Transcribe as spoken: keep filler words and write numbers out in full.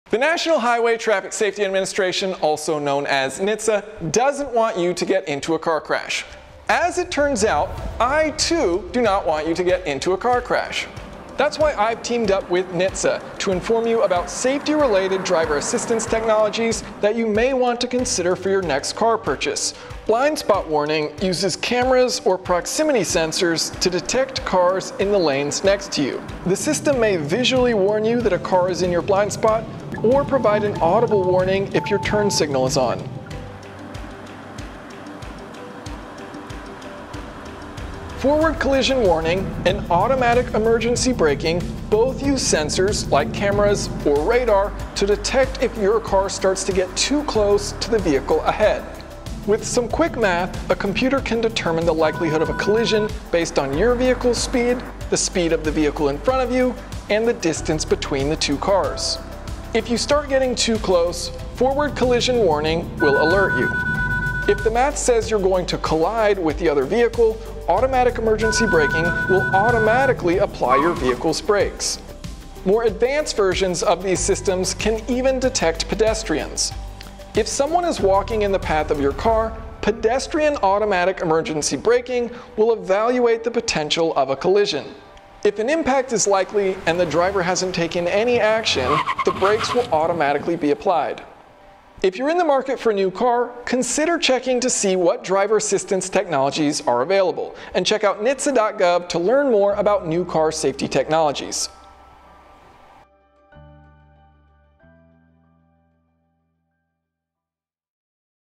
The National Highway Traffic Safety Administration, also known as N H T S A, doesn't want you to get into a car crash. As it turns out, I too do not want you to get into a car crash. That's why I've teamed up with N H T S A to inform you about safety-related driver assistance technologies that you may want to consider for your next car purchase. Blind spot warning uses cameras or proximity sensors to detect cars in the lanes next to you. The system may visually warn you that a car is in your blind spot or provide an audible warning if your turn signal is on. Forward collision warning and automatic emergency braking both use sensors like cameras or radar to detect if your car starts to get too close to the vehicle ahead. With some quick math, a computer can determine the likelihood of a collision based on your vehicle's speed, the speed of the vehicle in front of you, and the distance between the two cars. If you start getting too close, forward collision warning will alert you. If the math says you're going to collide with the other vehicle, automatic emergency braking will automatically apply your vehicle's brakes. More advanced versions of these systems can even detect pedestrians. If someone is walking in the path of your car, pedestrian automatic emergency braking will evaluate the potential of a collision. If an impact is likely and the driver hasn't taken any action, the brakes will automatically be applied. If you're in the market for a new car, consider checking to see what driver assistance technologies are available, and check out N H T S A dot gov to learn more about new car safety technologies.